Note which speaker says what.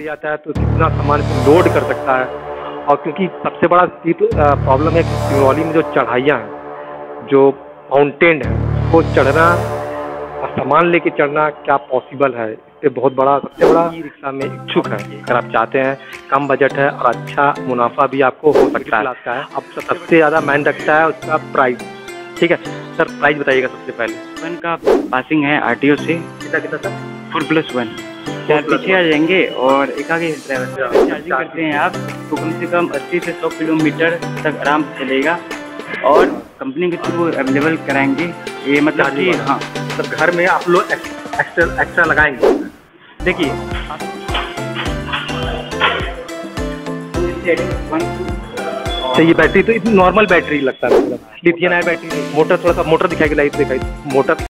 Speaker 1: ले आता है तो कितना सामान लोड कर सकता है। और क्योंकि सबसे बड़ा प्रॉब्लम है कि सिंगरौली में जो चढ़ाइयाँ हैं, जो माउंटेन है, वो चढ़ना और सामान लेके चढ़ना क्या पॉसिबल है? इससे बहुत बड़ा, सबसे बड़ा ई रिक्शा में इच्छुक है। अगर आप चाहते हैं, कम बजट है और अच्छा मुनाफा भी आपको हो सकता है। अब सबसे ज़्यादा मायने रखता है उसका प्राइस। ठीक है सर, प्राइस बताइएगा सबसे पहले।
Speaker 2: वन का पासिंग है आरटीओ से
Speaker 1: कितना सर?
Speaker 2: 4+1 चार पीछे आ जाएंगे और एक आगे ड्राइवर। चार्जिंग करते हैं आप तो कम से कम 80 से 100 किलोमीटर तक आराम से चलेगा और कंपनी के थ्रू अवेलेबल कराएंगे। ये मतलब कि हाँ,
Speaker 1: मतलब घर में आप लोग एक्स्ट्रा लगाएंगे। देखिए ये बैटरी तो नॉर्मल बैटरी लगता है, मतलब लिथियम आयन बैटरी। मोटर थोड़ा सा मोटर दिखाएगी, लाइट दिखाई मोटर।